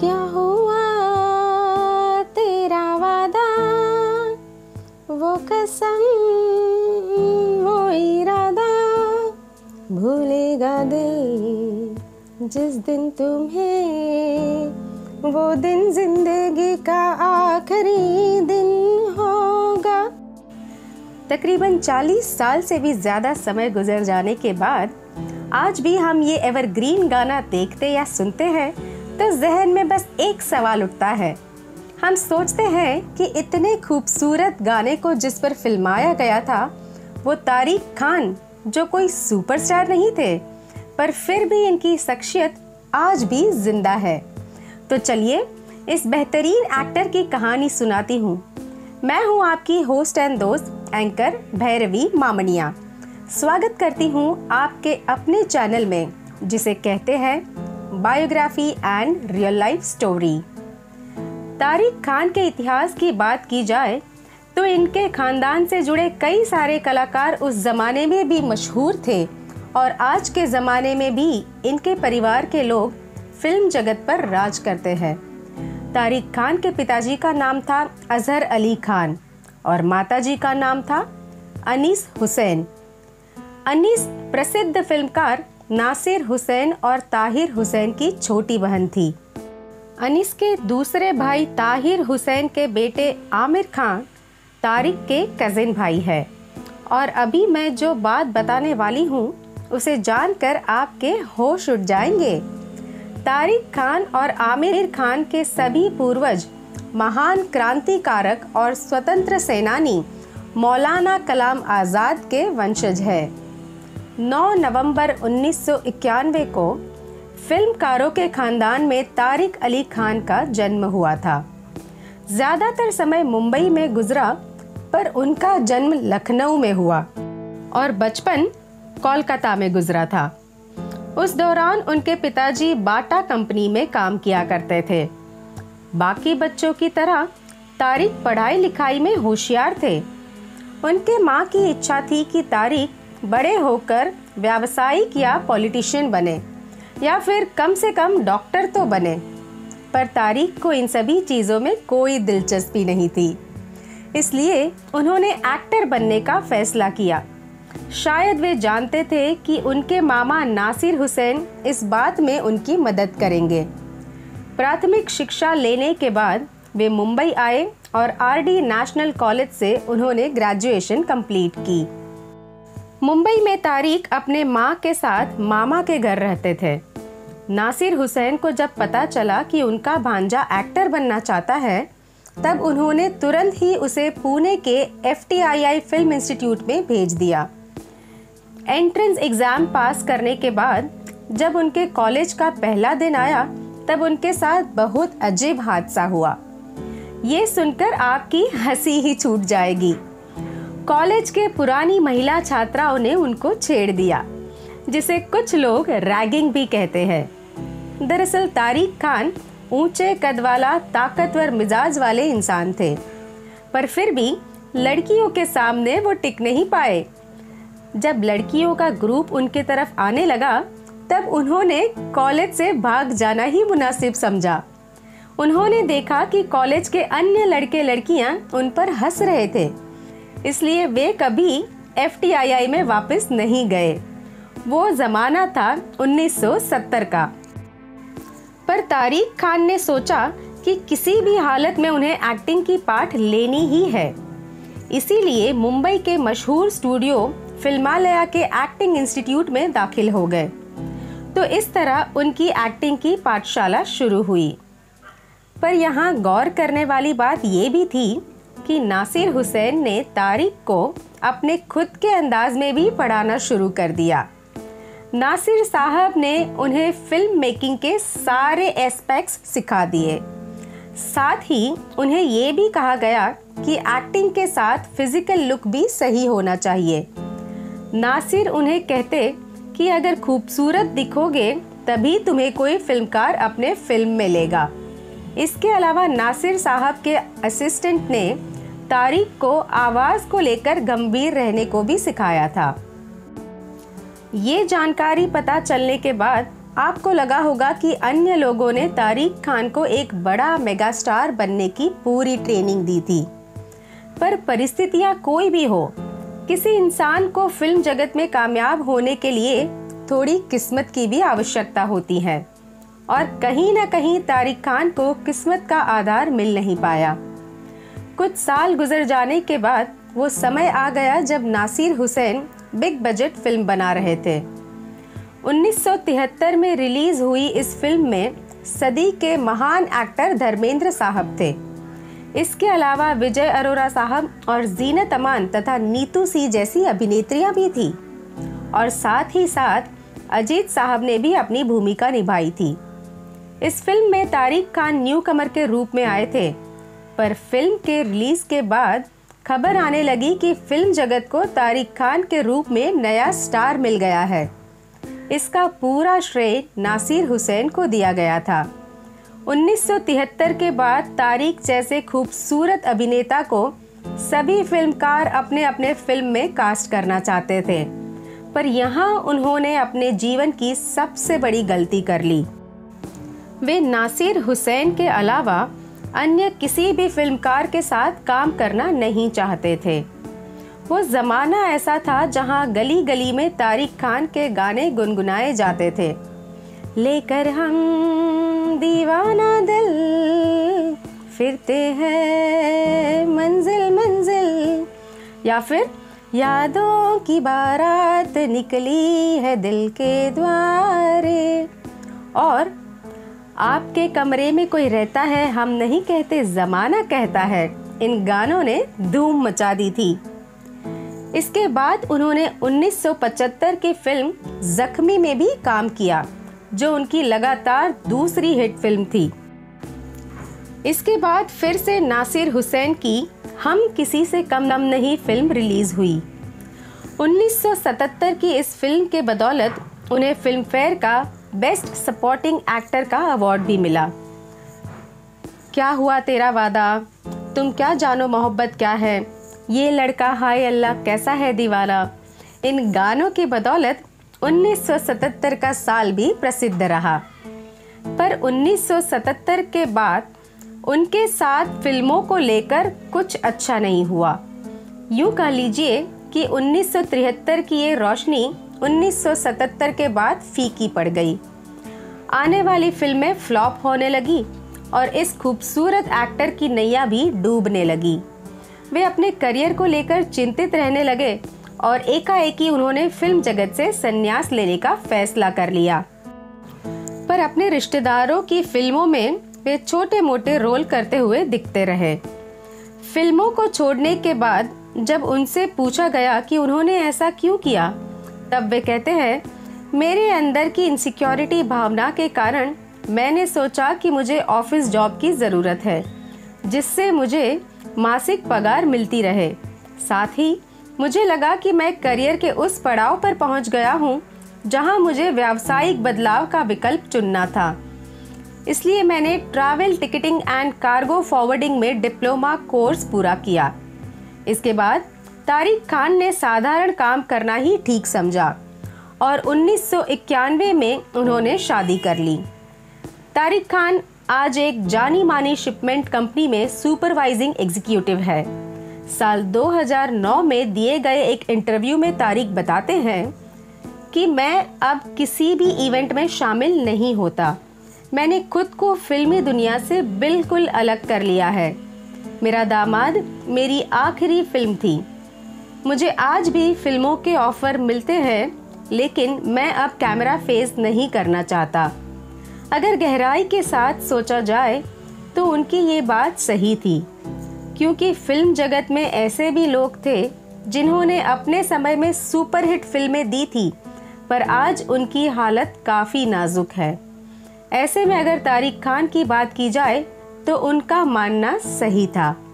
क्या हुआ तेरा वादा, वो कसम वो इरादा, भूलेगा दिल जिस दिन तुम्हें, वो दिन जिंदगी का आखिरी दिन होगा। तकरीबन 40 साल से भी ज़्यादा समय गुजर जाने के बाद आज भी हम ये एवरग्रीन गाना देखते या सुनते हैं तो जहन में बस एक सवाल उठता है। हम सोचते हैं कि इतने खूबसूरत गाने को जिस पर फिल्माया गया था वो तारिक खान, जो कोई सुपरस्टार नहीं थे, पर फिर भी इनकी शख्सियत आज भी जिंदा है। तो चलिए इस बेहतरीन एक्टर की कहानी सुनाती हूँ। मैं हूँ आपकी होस्ट एंड दोस्त एंकर भैरवी मामनिया। स्वागत करती हूँ आपके अपने चैनल में जिसे कहते हैं biography and real life story. Tariq Khan के इतिहास की बात की जाए तो इनके खानदान से जुड़े कई सारे कलाकार उस ज़माने में भी मशहूर थे और आज के ज़माने में भी इनके परिवार के लोग फिल्म जगत पर राज करते हैं। तारिक खान के पिताजी का नाम था अजहर अली खान और माताजी का नाम था अनीस हुसैन। अनीस प्रसिद्ध फिल्मकार नासिर हुसैन और ताहिर हुसैन की छोटी बहन थी। अनीस के दूसरे भाई ताहिर हुसैन के बेटे आमिर खान तारिक के कजिन भाई है। और अभी मैं जो बात बताने वाली हूँ उसे जानकर आपके होश उड़ जाएंगे। तारिक खान और आमिर खान के सभी पूर्वज महान क्रांतिकारक और स्वतंत्र सेनानी मौलाना कलाम आज़ाद के वंशज है। 9 नवंबर 1991 को फिल्मकारों के खानदान में तारिक अली खान का जन्म हुआ था। ज़्यादातर समय मुंबई में गुजरा पर उनका जन्म लखनऊ में हुआ और बचपन कोलकाता में गुजरा था। उस दौरान उनके पिताजी बाटा कंपनी में काम किया करते थे। बाकी बच्चों की तरह तारिक पढ़ाई लिखाई में होशियार थे। उनके माँ की इच्छा थी कि तारिक बड़े होकर व्यावसायिक या पॉलिटिशियन बने या फिर कम से कम डॉक्टर तो बने, पर तारिक को इन सभी चीज़ों में कोई दिलचस्पी नहीं थी। इसलिए उन्होंने एक्टर बनने का फैसला किया। शायद वे जानते थे कि उनके मामा नासिर हुसैन इस बात में उनकी मदद करेंगे। प्राथमिक शिक्षा लेने के बाद वे मुंबई आए और आरडी नेशनल कॉलेज से उन्होंने ग्रेजुएशन कंप्लीट की। मुंबई में तारिक अपने माँ के साथ मामा के घर रहते थे। नासिर हुसैन को जब पता चला कि उनका भांजा एक्टर बनना चाहता है तब उन्होंने तुरंत ही उसे पुणे के FTII फिल्म इंस्टीट्यूट में भेज दिया। एंट्रेंस एग्ज़ाम पास करने के बाद जब उनके कॉलेज का पहला दिन आया तब उनके साथ बहुत अजीब हादसा हुआ। ये सुनकर आपकी हंसी ही छूट जाएगी। कॉलेज के पुरानी महिला छात्राओं ने उनको छेड़ दिया, जिसे कुछ लोग रैगिंग भी कहते हैं। दरअसल तारिक खान ऊंचे कद वाला ताकतवर मिजाज वाले इंसान थे, पर फिर भी लड़कियों के सामने वो टिक नहीं पाए। जब लड़कियों का ग्रुप उनके तरफ आने लगा तब उन्होंने कॉलेज से भाग जाना ही मुनासिब समझा। उन्होंने देखा कि कॉलेज के अन्य लड़के लड़कियां उन पर हंस रहे थे, इसलिए वे कभी FTII में वापस नहीं गए। वो ज़माना था 1970 का। पर तारिक खान ने सोचा कि किसी भी हालत में उन्हें एक्टिंग की पाठ लेनी ही है। इसीलिए मुंबई के मशहूर स्टूडियो फिल्मालया के एक्टिंग इंस्टीट्यूट में दाखिल हो गए। तो इस तरह उनकी एक्टिंग की पाठशाला शुरू हुई। पर यहाँ गौर करने वाली बात ये भी थी कि नासिर हुसैन ने तारिक को अपने खुद के अंदाज में भी पढ़ाना शुरू कर दिया। नासिर साहब ने उन्हें फिल्म मेकिंग के सारे एस्पेक्ट्स सिखा दिए। साथ ही उन्हें ये भी कहा गया कि एक्टिंग के साथ फिजिकल लुक भी सही होना चाहिए। नासिर उन्हें कहते कि अगर खूबसूरत दिखोगे तभी तुम्हें कोई फिल्मकार अपने फिल्म में लेगा। इसके अलावा नासिर साहब के असिस्टेंट ने तारिक को आवाज़ को लेकर गंभीर रहने को भी सिखाया था। ये जानकारी पता चलने के बाद आपको लगा होगा कि अन्य लोगों ने तारिक खान को एक बड़ा मेगा स्टार बनने की पूरी ट्रेनिंग दी थी, पर परिस्थितियां कोई भी हो, किसी इंसान को फिल्म जगत में कामयाब होने के लिए थोड़ी किस्मत की भी आवश्यकता होती है और कहीं ना कहीं तारिक खान को किस्मत का आधार मिल नहीं पाया। कुछ साल गुजर जाने के बाद वो समय आ गया जब Nasir Hussain big budget film बना रहे थे। 1973 में रिलीज हुई इस फिल्म में सदी के महान एक्टर धर्मेंद्र साहब थे। इसके अलावा विजय अरोरा साहब और जीनत अमान तथा नीतू सी जैसी अभिनेत्रियां भी थी और साथ ही साथ अजीत साहब ने भी अपनी भूमिका निभाई थी। इस फिल्म में तारिक खान न्यू कमर के रूप में आए थे, पर फिल्म के रिलीज के बाद खबर आने लगी कि फिल्म जगत को तारिक खान के रूप में नया स्टार मिल गया है। इसका पूरा श्रेय नासिर हुसैन को दिया गया था। 1973 के बाद तारिक जैसे खूबसूरत अभिनेता को सभी फिल्मकार अपने अपने फिल्म में कास्ट करना चाहते थे, पर यहाँ उन्होंने अपने जीवन की सबसे बड़ी गलती कर ली। वे नासिर हुसैन के अलावा अन्य किसी भी फिल्मकार के साथ काम करना नहीं चाहते थे। वो ज़माना ऐसा था जहाँ गली गली में तारिक खान के गाने गुनगुनाए जाते थे। लेकर हम दीवाना दिल फिरते हैं मंजिल मंजिल, या फिर यादों की बारात निकली है दिल के द्वारे, और आपके कमरे में कोई रहता है हम नहीं कहते ज़माना कहता है। इन गानों ने धूम मचा दी थी। इसके बाद उन्होंने 1975 की फिल्म जख्मी में भी काम किया, जो उनकी लगातार दूसरी हिट फिल्म थी। इसके बाद फिर से नासिर हुसैन की हम किसी से कम नहीं फिल्म रिलीज हुई। 1977 की इस फिल्म के बदौलत उन्हें फिल्म फेयर का बेस्ट सपोर्टिंग एक्टर का अवार्ड भी मिला। क्या हुआ तेरा वादा, तुम क्या जानो मोहब्बत क्या है, ये लड़का हाय अल्लाह कैसा है दीवाना, इन गानों की बदौलत 1977 का साल भी प्रसिद्ध रहा। पर 1977 के बाद उनके साथ फिल्मों को लेकर कुछ अच्छा नहीं हुआ। यूँ कह लीजिए कि 1973 की ये रोशनी 1977 के बाद फीकी पड़ गई। आने वाली फिल्में फ्लॉप होने लगी और इस खूबसूरत एक्टर की नैया भी डूबने लगी। वे अपने करियर को लेकर चिंतित रहने लगे और एकाएकी उन्होंने फिल्म जगत से संन्यास लेने का फैसला कर लिया। पर अपने रिश्तेदारों की फिल्मों में वे छोटे मोटे रोल करते हुए दिखते रहे। फिल्मों को छोड़ने के बाद जब उनसे पूछा गया कि उन्होंने ऐसा क्यों किया, तब वे कहते हैं, मेरे अंदर की इनसिक्योरिटी भावना के कारण मैंने सोचा कि मुझे ऑफिस जॉब की ज़रूरत है, जिससे मुझे मासिक पगार मिलती रहे। साथ ही मुझे लगा कि मैं करियर के उस पड़ाव पर पहुंच गया हूं, जहां मुझे व्यावसायिक बदलाव का विकल्प चुनना था। इसलिए मैंने travel ticketing and cargo forwarding में डिप्लोमा कोर्स पूरा किया। इसके बाद तारिक खान ने साधारण काम करना ही ठीक समझा और 1991 में उन्होंने शादी कर ली। तारिक खान आज एक जानी मानी शिपमेंट कंपनी में सुपरवाइजिंग एग्जीक्यूटिव है। साल 2009 में दिए गए एक इंटरव्यू में तारिक बताते हैं कि मैं अब किसी भी इवेंट में शामिल नहीं होता। मैंने खुद को फिल्मी दुनिया से बिल्कुल अलग कर लिया है। मेरा दामाद मेरी आखिरी फिल्म थी। मुझे आज भी फिल्मों के ऑफर मिलते हैं, लेकिन मैं अब कैमरा फेस नहीं करना चाहता। अगर गहराई के साथ सोचा जाए तो उनकी ये बात सही थी, क्योंकि फिल्म जगत में ऐसे भी लोग थे जिन्होंने अपने समय में सुपरहिट फिल्में दी थी, पर आज उनकी हालत काफ़ी नाजुक है। ऐसे में अगर तारिक खान की बात की जाए तो उनका मानना सही था।